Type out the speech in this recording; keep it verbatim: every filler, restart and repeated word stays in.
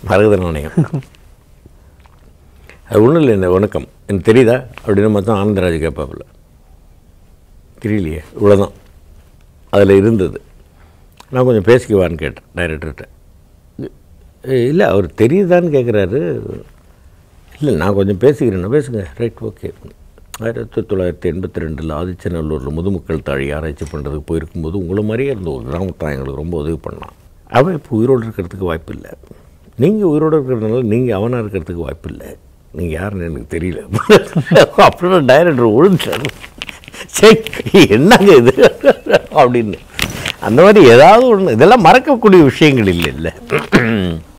மரகதநாணயம். அது ஒன்றும் இல்லை, இந்த வணக்கம் எனக்கு தெரியுதா அப்படின்னு மொத்தம் ஆனந்தராஜ் கேட்பாப்புல. தெரியலையே, இவ்வளோதான் அதில் இருந்தது. நான் கொஞ்சம் பேசிக்குவான்னு கேட்டேன் டைரக்டர்கிட்ட. இல்லை அவர் தெரியுதான்னு கேட்குறாரு. இல்லை நான் கொஞ்சம் பேசிக்கிறேன்னா பேசுங்க, ரைட் ஓகே. ஆயிரத்தி தொள்ளாயிரத்தி எண்பத்தி ரெண்டில் ஆதிச்சநல்லூரில் முதுமக்கள் தாழி ஆராய்ச்சி பண்ணுறதுக்கு போயிருக்கும்போது உங்களை மாதிரியே இருந்த ஒரு கிராமத்தான் எங்களுக்கு ரொம்ப உதவி பண்ணான். அவன் இப்போ உயிரோடு இருக்கிறதுக்கு வாய்ப்பு இல்லை. நீங்கள் உயிரோடு இருக்கிறதுனால நீங்கள் அவனாக இருக்கிறதுக்கு வாய்ப்பு இல்லை. நீங்கள் யாருன்னு எனக்கு தெரியல அப்படின்னு டைரக்டர் ஒழுங்காரு. சரி என்னங்க இது அப்படின்னு. அந்த மாதிரி ஏதாவது ஒன்று, இதெல்லாம் மறக்கக்கூடிய விஷயங்கள் இல்லை இல்லை.